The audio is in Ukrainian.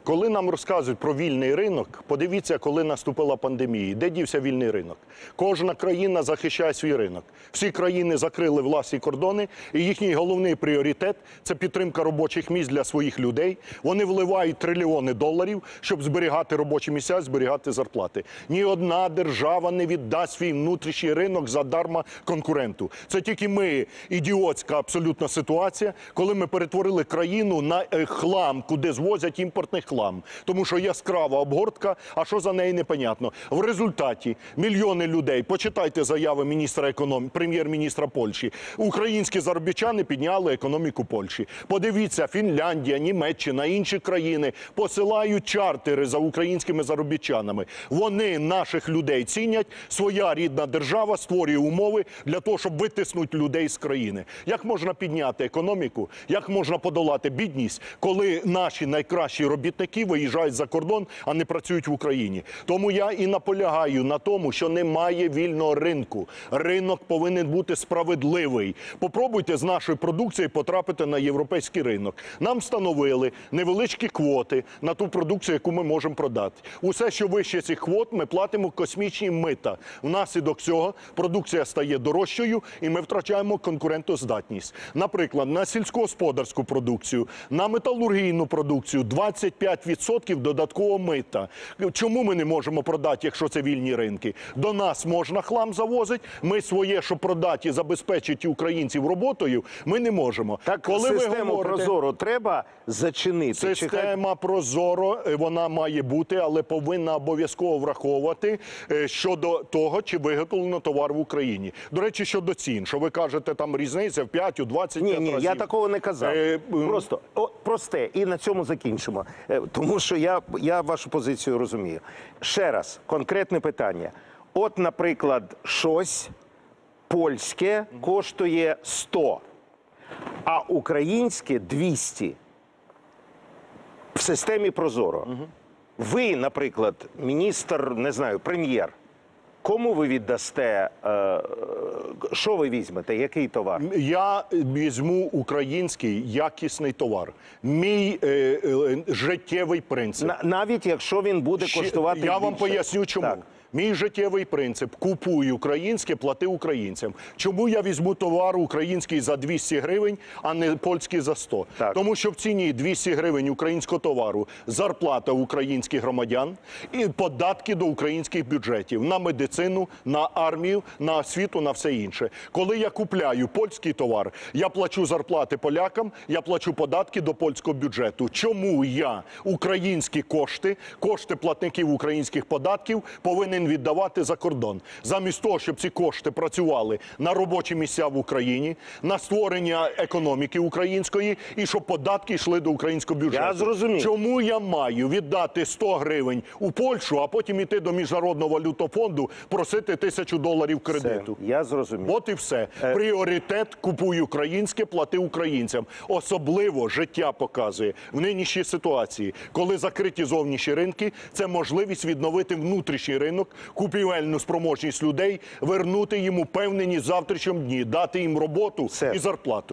Коли нам розказують про вільний ринок, подивіться, коли наступила пандемія, де дівся вільний ринок. Кожна країна захищає свій ринок. Всі країни закрили власні кордони, і їхній головний пріоритет – це підтримка робочих місць для своїх людей. Вони вливають трильйони доларів, щоб зберігати робочі місця, зберігати зарплати. Ні одна держава не віддасть свій внутрішній ринок задарма конкуренту. Це тільки ми, ідіотська абсолютно ситуація, коли ми перетворили країну на хлам, куди звозять імпортний хлам. Тому що яскрава обгортка, а що за неї непонятно. В результаті мільйони людей, почитайте заяви міністра економіки, прем'єр-міністра Польщі, українські заробітчани підняли економіку Польщі. Подивіться, Фінляндія, Німеччина, інші країни посилають чартери за українськими заробітчанами. Вони наших людей цінять, своя рідна держава створює умови для того, щоб витиснути людей з країни. Як можна підняти економіку, як можна подолати бідність, коли наші найкращі робітники виїжджають за кордон, а не працюють в Україні? Тому я і наполягаю на тому, що немає вільного ринку. Ринок повинен бути справедливий. Попробуйте з нашої продукції потрапити на європейський ринок. Нам встановили невеличкі квоти на ту продукцію, яку ми можемо продати. Усе, що вище цих квот, ми платимо космічні мита. Внаслідок цього продукція стає дорожчою, і ми втрачаємо конкурентоздатність. Наприклад, на сільськогосподарську продукцію, на металургійну продукцію 25% додаткового мита. Чому ми не можемо продати, якщо це вільні ринки? До нас можна хлам завозити, ми своє, що продати і забезпечити українців роботою, ми не можемо. Так, коли систему Прозоро треба зачинити? Система Прозоро, вона має бути, але повинна обов'язково враховувати щодо того, чи виготовлено товар в Україні. До речі, щодо цін, що ви кажете, там різниця в 5, у 25 разів. Ні, я такого не казав. Просто, просте, і на цьому закінчимо. Тому що я вашу позицію розумію. Ще раз, конкретне питання. От, наприклад, щось польське коштує 100, а українське 200 в системі Прозоро. Ви, наприклад, міністр, не знаю, прем'єр, кому ви віддасте, що ви візьмете, який товар? Я візьму український якісний товар. Мій життєвий принцип. Навіть якщо він буде коштувати більше. Я вам поясню, чому. Так. Мій життєвий принцип – купуй українське, плати українцям. Чому я візьму товар український за 200 гривень, а не польський за 100? Так. Тому що в ціні 200 гривень українського товару зарплата українських громадян і податки до українських бюджетів на медицину, на армію, на освіту, на все інше. Коли я купляю польський товар, я плачу зарплати полякам, я плачу податки до польського бюджету. Чому я українські кошти, кошти платників українських податків повинен віддавати за кордон? Замість того, щоб ці кошти працювали на робочі місця в Україні, на створення економіки української і щоб податки йшли до українського бюджету. Я зрозумів. Чому я маю віддати 100 гривень у Польщу, а потім йти до Міжнародного валютного фонду просити $1000 кредиту? Все, я зрозумів. От і все. Пріоритет – купуй українське, плати українцям. Особливо життя показує в нинішній ситуації, коли закриті зовнішні ринки, це можливість відновити внутрішній ринок, купівельну спроможність людей, вернути їм упевненість в завтрашньому дні, дати їм роботу і зарплату.